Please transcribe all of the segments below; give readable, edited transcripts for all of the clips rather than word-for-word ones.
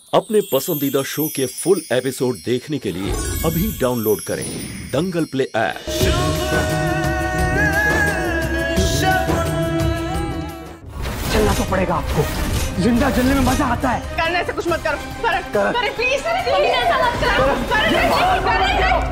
अपने पसंदीदा शो के फुल एपिसोड देखने के लिए अभी डाउनलोड करें दंगल प्ले ऐप। चलना तो पड़ेगा आपको, जिंदा जलने में मजा आता है। करने से कुछ मत करो, करें प्लीज, ऐसा मत करो, करें।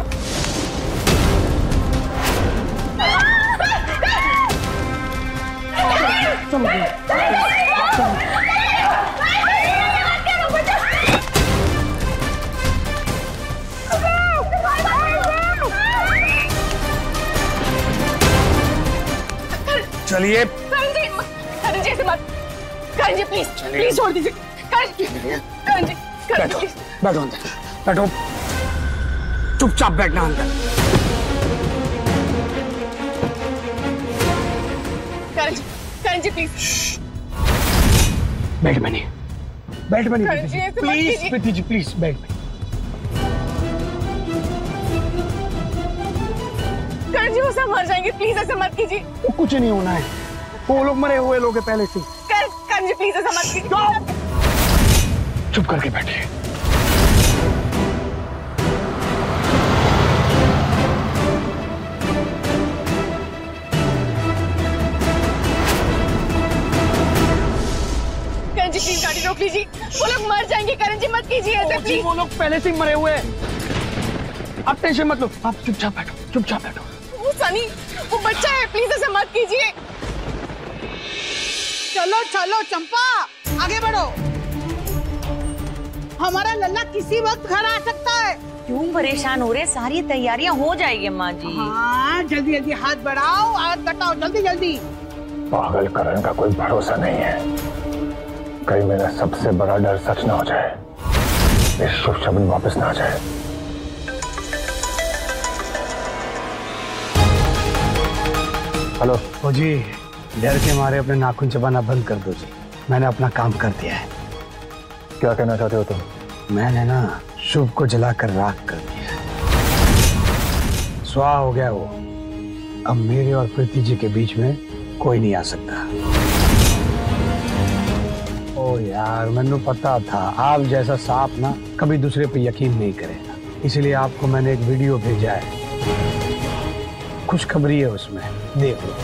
चलिए करण जी ऐसे मत, करण जी प्लीज छोड़ दीजिए। करण जी बैठो बैठो अंदर, बैठो, चुपचाप बैठना अंदर। करण जी प्लीज बैठ बनी करण जी ऐसे मत प्लीज, कीजिए। प्रीति जी प्लीज बैठ बनी। करण जी वो सब मर जाएंगे, प्लीज ऐसे मत कीजिए। वो कुछ नहीं होना है, वो लोग मरे हुए लोग हैं पहले से। करण जी प्लीज ऐसा मत कीजिए। चुप करके बैठिए। करण जी प्लीज गाड़ी रोक लीजिए, वो लोग मर जाएंगे। करण जी मत कीजिए ऐसे प्लीज। वो लोग पहले से ही मरे हुए हैं, आप टेंशन मत लो, आप चुपचाप बैठो, चुपचाप बैठो। वो सनी, वो बच्चा है, प्लीज ऐसे मत कीजिए। चलो चलो चंपा, आगे बढ़ो। हमारा लल्ला किसी वक्त घर आ सकता है। क्यों परेशान हो रहे? सारी तैयारियां हो जाएगी माँ जी। हाँ जल्दी जल्दी हाथ बढ़ाओ, हाथ कटाओ, जल्दी जल्दी। पागल करण का कोई भरोसा नहीं है, कहीं मेरा सबसे बड़ा डर सच ना हो जाए, ये शुभ शब्द वापस ना आ जाए। हेलो। ओ जी, डर के मारे अपने नाखून चबाना बंद कर दो जी, मैंने अपना काम कर दिया है। क्या कहना चाहते हो तुम? मैंने ना शुभ को जलाकर राख कर दिया है, स्वाहा हो गया वो। अब मेरे और प्रीति जी के बीच में कोई नहीं आ सकता। ओ यार, मैंने पता था आप जैसा सांप ना कभी दूसरे पे यकीन नहीं करेगा, इसलिए आपको मैंने एक वीडियो भेजा है, खुशखबरी है उसमें, देख लो।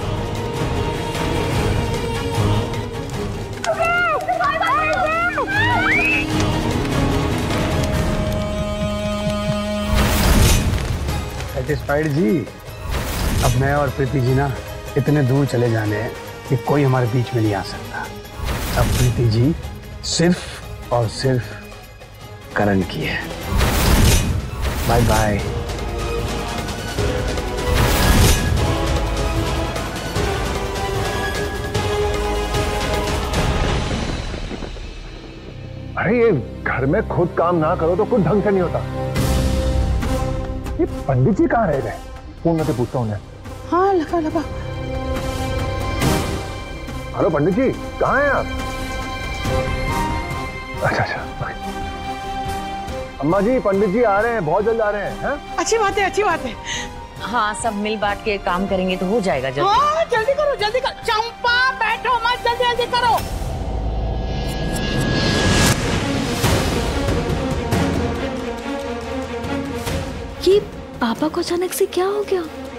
सेटिस्फाइड जी? अब मैं और प्रीति जी ना इतने दूर चले जाने हैं कि कोई हमारे बीच में नहीं आ सकता। अब प्रीति जी सिर्फ और सिर्फ करण की है। Bye bye. अरे ये घर में खुद काम ना करो तो कुछ ढंग से नहीं होता। ये पंडित जी कहाँ रह गए? फोन में पूछता हूँ। हाँ लगा लगा। हेलो पंडित जी, कहाँ हैं आप? अच्छा। अम्मा जी, पंडित जी आ रहे हैं, बहुत जल्द आ रहे हैं। है? अच्छी बात है, अच्छी बात है। हाँ, सब मिल बांट के काम करेंगे तो हो जाएगा जल्दी। हाँ जल्दी करो, जल्दी करो। चंपा बैठो मत, जल्दी जल्दी करो। ये पापा को अचानक से क्या हो गया?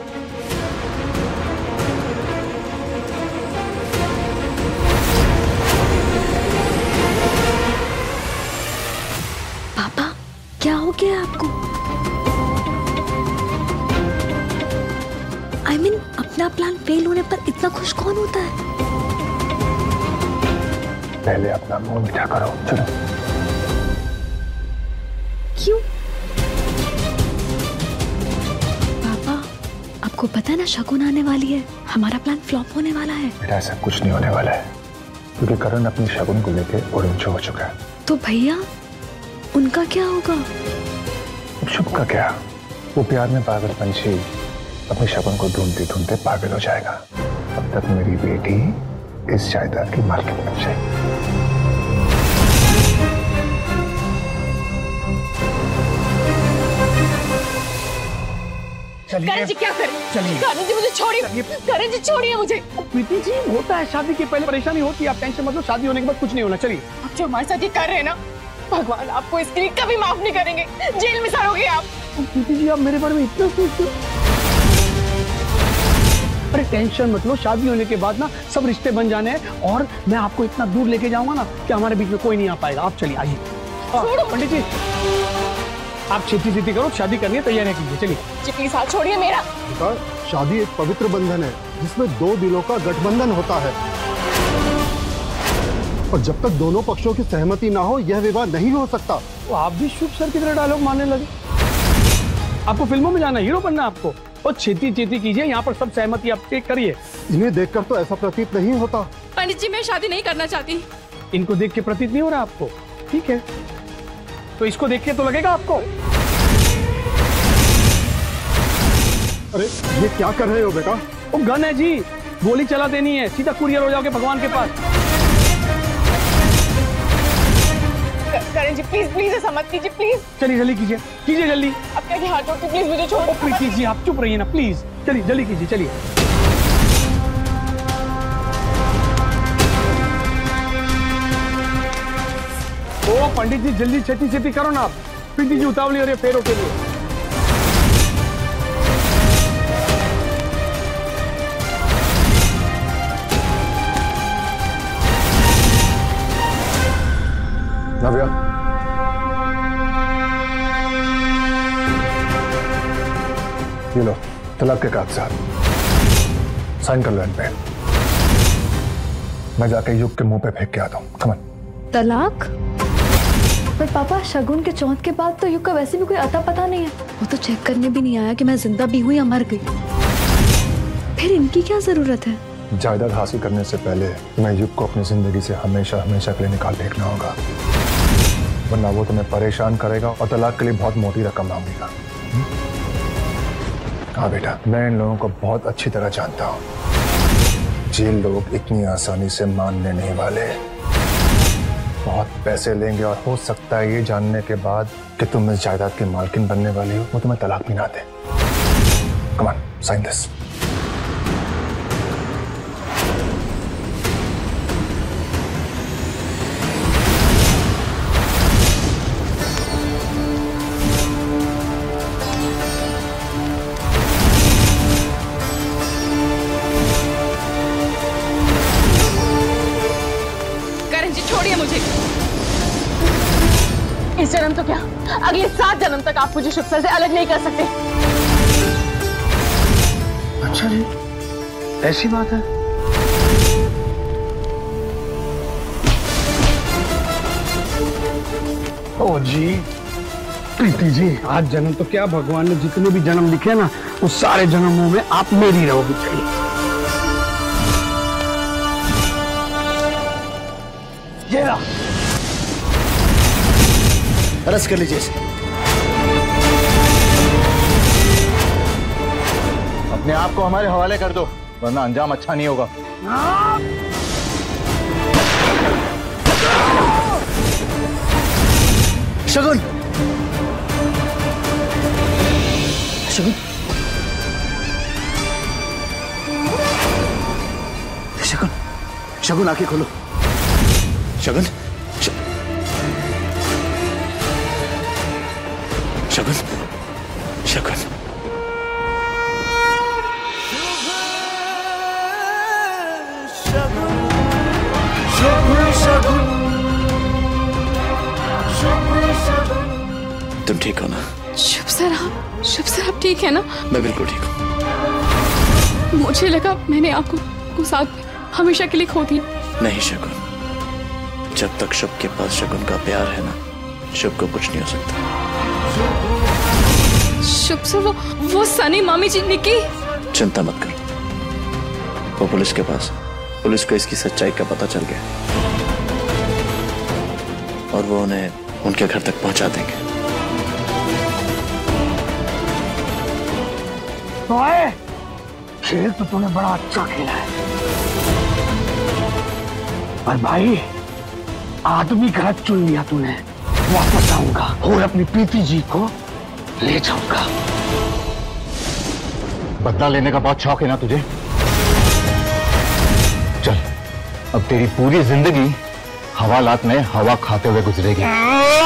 पापा क्या हो गया आपको? I mean, अपना प्लान फेल होने पर इतना खुश कौन होता है? पहले अपना मुंह मीठा करो, चलो। क्यों? पापा, आपको पता है ना शगुन आने वाली है, हमारा प्लान फ्लॉप होने वाला है। बेटा ऐसा कुछ नहीं होने वाला है, क्योंकि करण अपनी शगुन को लेके ओरिंचो हो चुका है। तो भैया उनका क्या होगा? शुभ का क्या? वो प्यार में पागल पंछी अपनी शगुन को ढूंढते ढूंढते पागल हो जाएगा। अब तक मेरी बेटी इस जायदाद की मालकिन बन जाएगी। करण जी क्या करें? चलिए। करण जी मुझे छोड़िए, करण जी छोड़िए मुझे। प्रीति जी होता है, शादी के पहले परेशानी होती है, आप टेंशन मत लो, शादी होने के बाद कुछ नहीं होना। चलिए। आप जो हमारे साथ ये कर रहे हैं ना, भगवान आपको इसके लिए कभी माफ नहीं करेंगे, जेल में सड़ोगे आप। प्रीति जी आप मेरे बारे में इतना सोचते हो? अरे टेंशन मत लो, शादी होने के बाद ना सब रिश्ते बन जाने हैं और मैं आपको इतना दूर लेके जाऊंगा ना कि हमारे बीच में कोई नहीं आ पाएगा। आप चलिए आइए। पंडित जी आप छेती करो, शादी करनी है, तैयारियां कीजिए, चलिए। जी प्लीज हाथ छोड़िए मेरा। शादी एक पवित्र बंधन है जिसमें दो दिलों का गठबंधन होता है और जब तक दोनों पक्षों की सहमति ना हो यह विवाह नहीं हो सकता। तो आप भी शुभ सर की तरह डायलॉग मारने लगे। आपको फिल्मों में जाना, हीरो बनना आपको। और छेती कीजिए, यहाँ पर सब सहमति आप चेक करिए। इन्हें देखकर तो ऐसा प्रतीत नहीं होता। पंडित जी मैं शादी नहीं करना चाहती। इनको देख के प्रतीत नहीं हो रहा आपको? ठीक है, तो इसको देख के तो लगेगा आपको। अरे ये क्या कर रहे हो बेटा? वो गन है जी, गोली चला देनी है, सीधा कुरियर हो जाओगे भगवान के पास। करण जी प्लीज ऐसा मत कीजिए प्लीज। चलिए जल्दी कीजिए जल्दी। अब क्या हाथ जोड़ के प्लीज मुझे छोड़ो। प्रीति जी आप चुप रहिए ना प्लीज। चलिए जल्दी कीजिए, चलिए। ओ पंडित जी जल्दी छेती करो ना आप। प्रीति जी उतावली हो रही है फेरों के लिए। नव्या ये लो तलाक के कागजात, साइन कर लो इन पे। मैं जाके युग के मुंह पे फेंक के आता हूँ। Come on. तलाक? पर पापा शगुन के चौथ के बाद तो युग का वैसे भी कोई अता पता नहीं है। वो तो चेक करने भी नहीं आया कि मैं जिंदा भी हूँ या मर गई। फिर इनकी क्या जरूरत है? जायदाद हासिल करने से पहले मैं युग को अपनी जिंदगी से हमेशा के लिए निकाल फेंकना होगा, वरना वो तुम्हें परेशान करेगा और तलाक के लिए बहुत मोटी रकम मांगेगा। हाँ बेटा, मैं इन लोगों को बहुत अच्छी तरह जानता हूँ। जे लोग इतनी आसानी से मानने नहीं वाले। बहुत पैसे लेंगे और हो सकता है ये जानने के बाद कि तुम इस जायदाद की मालकिन बनने वाली हो, वो तुम्हें तलाक भी ना दे। Come on, sign this. इस जन्म तो क्या, अगले 7 जन्म तक आप मुझे शुभ सर से अलग नहीं कर सकते। अच्छा जी, ऐसी बात है। ओ जी, प्रीति जी, आज जन्म तो क्या, भगवान ने जितने भी जन्म लिखे ना, उस सारे जन्मों में आप मेरी रहोगी। चाहिए ये ला, अरेस्ट कर लीजिए इसे। अपने आप को हमारे हवाले कर दो, वरना अंजाम अच्छा नहीं होगा। शगुन, शगुन, शगुन, शगुन आंखें खोलो। शगुन, शगुन, शगुन। तुम ठीक हो ना? शुभ सर आप ठीक है ना? मैं बिल्कुल ठीक हूँ। मुझे लगा मैंने आपको साथ हमेशा के लिए खो दिया। नहीं शगुन, जब तक शुभ के पास शगुन का प्यार है ना, शुभ को कुछ नहीं हो सकता। शुभ सर, वो सनी, मामी जी, निकी। चिंता मत कर, वो पुलिस के पास, पुलिस को इसकी सच्चाई का पता चल गया और वो उन्हें उनके घर तक पहुंचा देंगे। तो आए, खेल तो तूने बड़ा अच्छा खेला है, पर भाई आदमी गलत चुन लिया तूने। वापस आऊंगा और अपनी प्रीति जी को ले जाऊंगा। बदला लेने का बहुत शौक है ना तुझे? चल, अब तेरी पूरी जिंदगी हवालात में हवा खाते हुए गुजरेगी।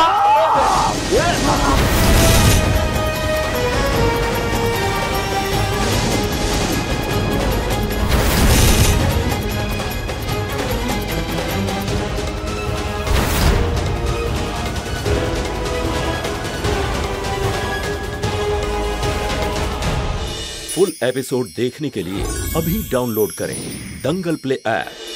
फुल एपिसोड देखने के लिए अभी डाउनलोड करें दंगल प्ले ऐप।